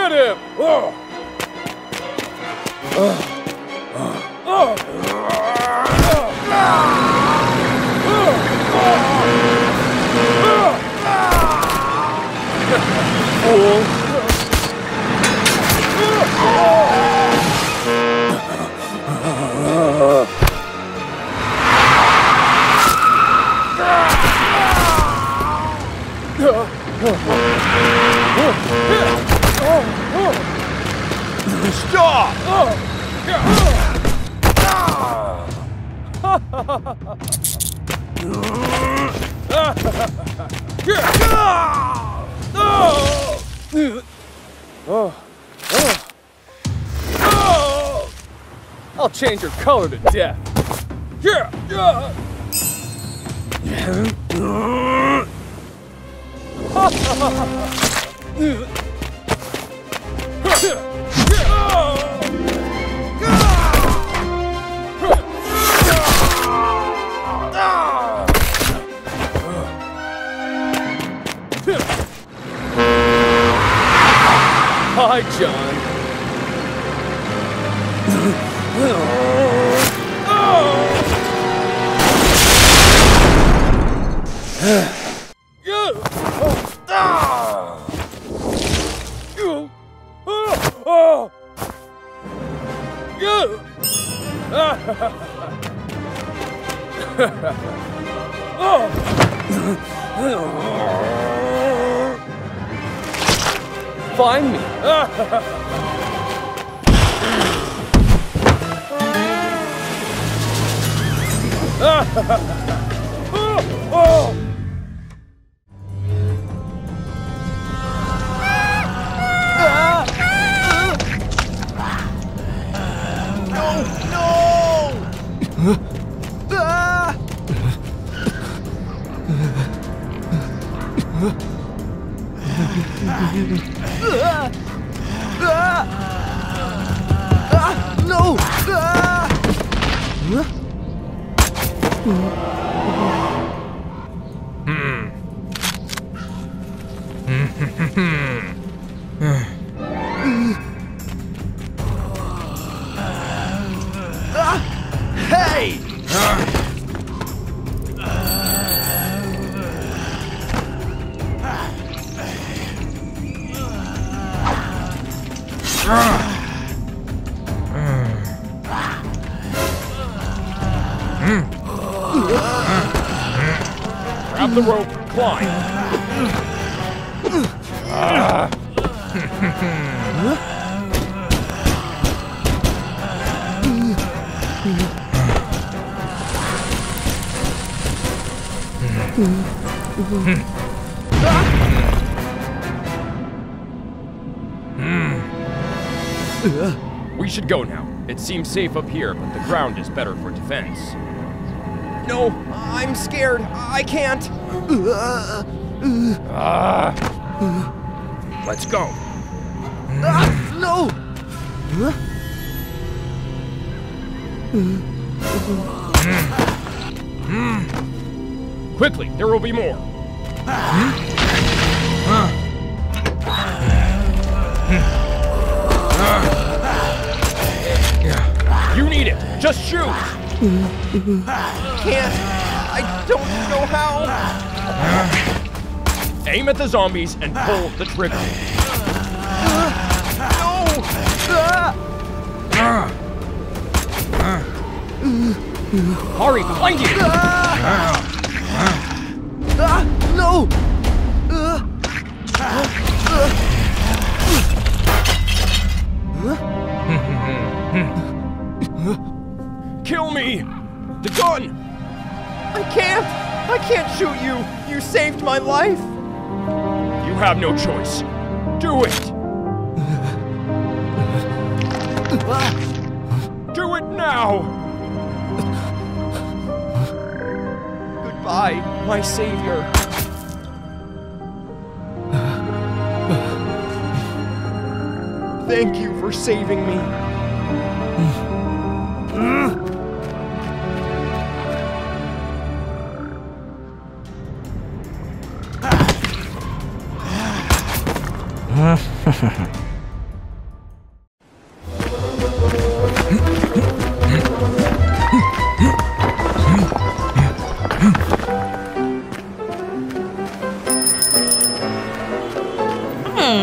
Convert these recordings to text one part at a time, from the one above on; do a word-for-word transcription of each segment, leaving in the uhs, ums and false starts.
Get him! Oh. Oh. Oh. Fool! Stop! I'll change your color to death. Hi, John. Find me. No! Hey! Grab the rope, climb. Ah. We should go now. It seems safe up here, but the ground is better for defense. No, I'm scared. I can't. Ah. Let's go. Ah, no! Quickly, there will be more. You need it. Just shoot. Can't. I don't know how. Aim at the zombies and pull the trigger. No! Hurry, behind you! Ah, no! Kill me! The gun! I can't! I can't shoot you! You saved my life! You have no choice. Do it! Do it now! Goodbye, my savior. Thank you for saving me.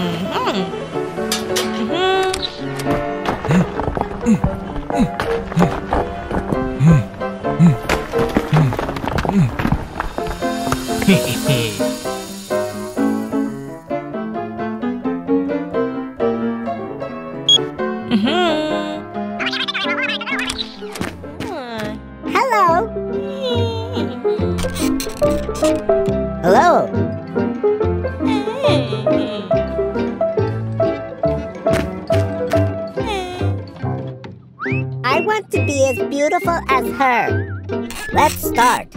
Hello. Hello. I want to be as beautiful as her. Let's start.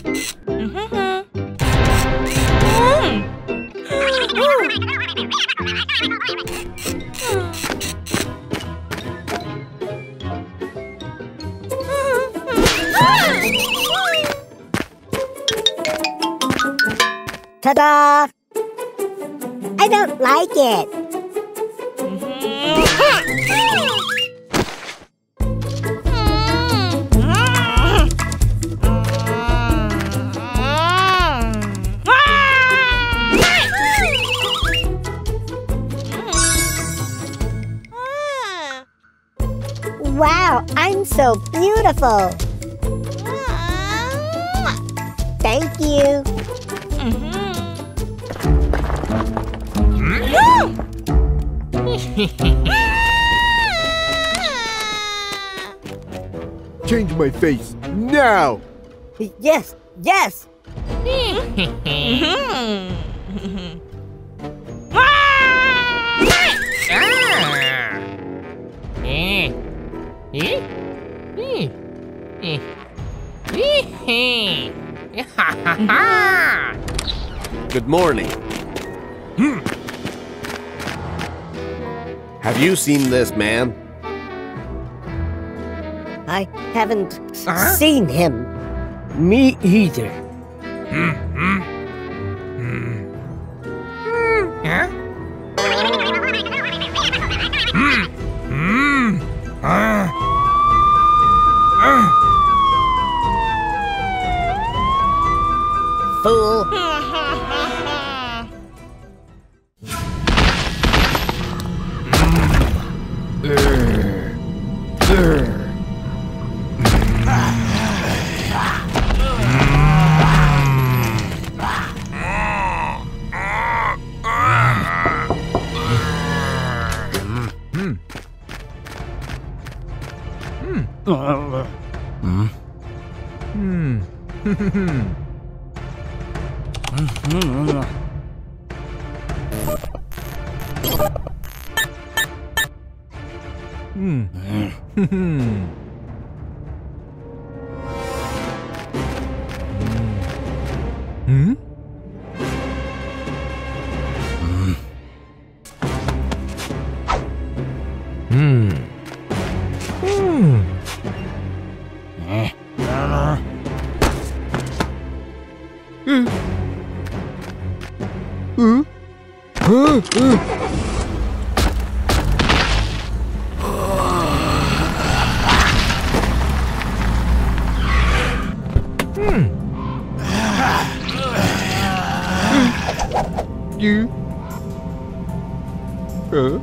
Ta-da! I don't like it. Wow, I'm so beautiful. Thank you. Change my face now! Yes, yes. Good morning. Have you seen this man? I haven't uh-huh. seen him. Me either. Fool. You. Uh.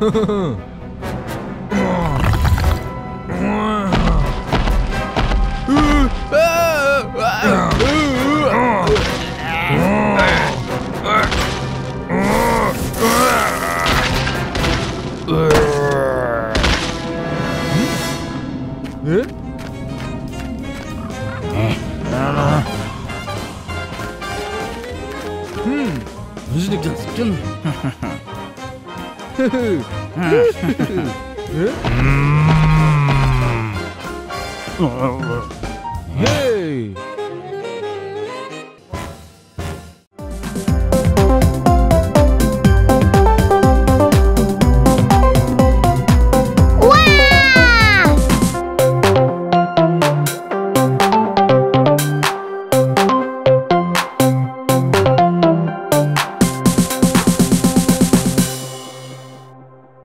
Hey!